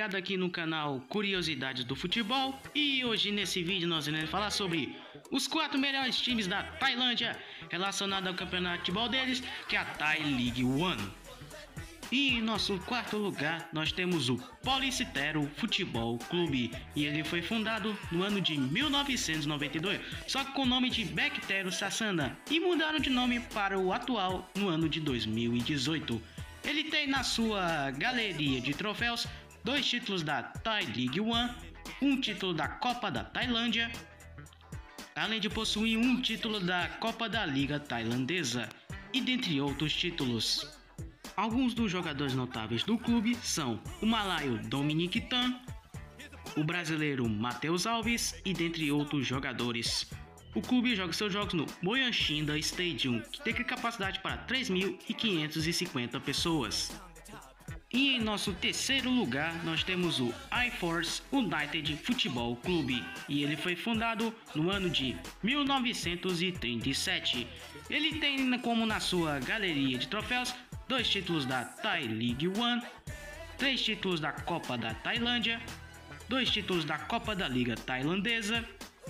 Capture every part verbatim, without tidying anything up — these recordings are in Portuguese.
ligado aqui no canal Curiosidades do Futebol e hoje nesse vídeo nós iremos falar sobre os quatro melhores times da Tailândia relacionados ao campeonato de futebol deles, que é a Thai League One. E em nosso quarto lugar nós temos o Policitero Futebol Clube, e ele foi fundado no ano de mil novecentos e noventa e dois, só que com o nome de Bactero Sassana, e mudaram de nome para o atual no ano de dois mil e dezoito. Ele tem na sua galeria de troféus dois títulos da Thai League One, um título da Copa da Tailândia, além de possuir um título da Copa da Liga Tailandesa, e dentre outros títulos. Alguns dos jogadores notáveis do clube são o malaio Dominic Tan, o brasileiro Matheus Alves e dentre outros jogadores. O clube joga seus jogos no Moyanshinda Stadium, que tem capacidade para três mil quinhentas e cinquenta pessoas. E em nosso terceiro lugar nós temos o iForce United Futebol Clube, e ele foi fundado no ano de mil novecentos e trinta e sete. Ele tem como na sua galeria de troféus dois títulos da Thai League One, três títulos da Copa da Tailândia, dois títulos da Copa da Liga Tailandesa,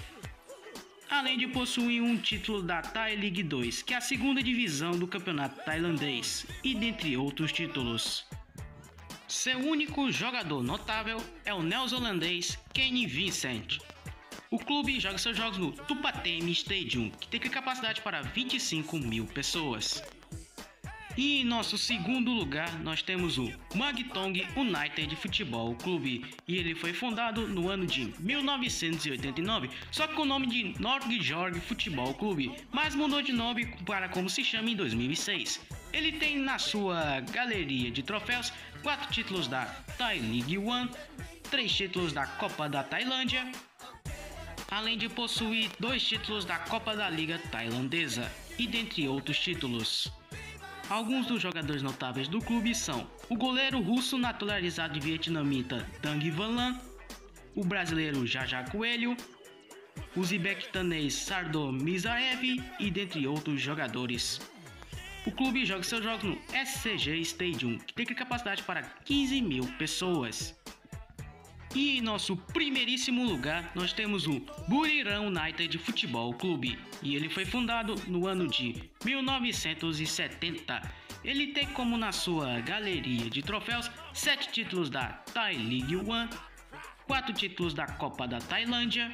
além de possuir um título da Thai League dois, que é a segunda divisão do campeonato tailandês, e dentre outros títulos. Seu único jogador notável é o neozelandês Kane Vincent. O clube joga seus jogos no Tupatemi Stadium, que tem capacidade para vinte e cinco mil pessoas. E em nosso segundo lugar nós temos o Muangthong United Futebol Clube, e ele foi fundado no ano de mil novecentos e oitenta e nove, só que com o nome de Norgjorg Futebol Clube, mas mudou de nome para como se chama em dois mil e seis. Ele tem na sua galeria de troféus quatro títulos da Thai League One, três títulos da Copa da Tailândia, além de possuir dois títulos da Copa da Liga Tailandesa, e dentre outros títulos. Alguns dos jogadores notáveis do clube são o goleiro russo naturalizado vietnamita Dang Van Lan, o brasileiro Jaja Coelho, o uzbequistanês Sardor Mizarev e dentre outros jogadores. O clube joga seus jogos no S C G Stadium, que tem capacidade para quinze mil pessoas. E em nosso primeiríssimo lugar nós temos o Buriram United Futebol Clube, e ele foi fundado no ano de mil novecentos e setenta. Ele tem como na sua galeria de troféus sete títulos da Thai League One, quatro títulos da Copa da Tailândia,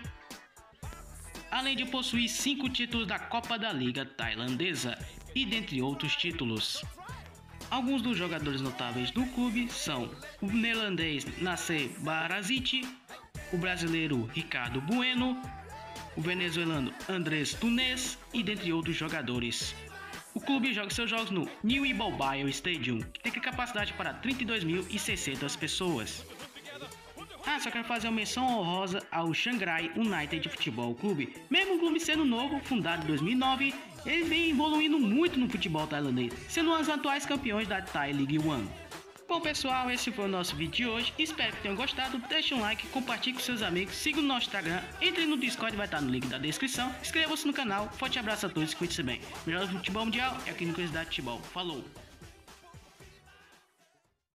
além de possuir cinco títulos da Copa da Liga Tailandesa, e dentre outros títulos. Alguns dos jogadores notáveis do clube são o neerlandês Nasser Barazic, o brasileiro Ricardo Bueno, o venezuelano Andrés Túnez e dentre outros jogadores. O clube joga seus jogos no New Ibobail Stadium, que tem capacidade para trinta e dois mil e seiscentas pessoas. Ah, só quero fazer uma menção honrosa ao Chiang Rai United Futebol Clube. Mesmo o clube sendo novo, fundado em dois mil e nove, ele vem evoluindo muito no futebol tailandês, sendo um dos atuais campeões da Thai League One. Bom pessoal, esse foi o nosso vídeo de hoje, espero que tenham gostado, deixe um like, compartilhe com seus amigos, siga o nosso Instagram, entre no Discord, vai estar no link da descrição, inscreva-se no canal, forte abraço a todos e cuide-se bem. Melhor do futebol mundial é aqui no Curiosidade de Futebol, falou!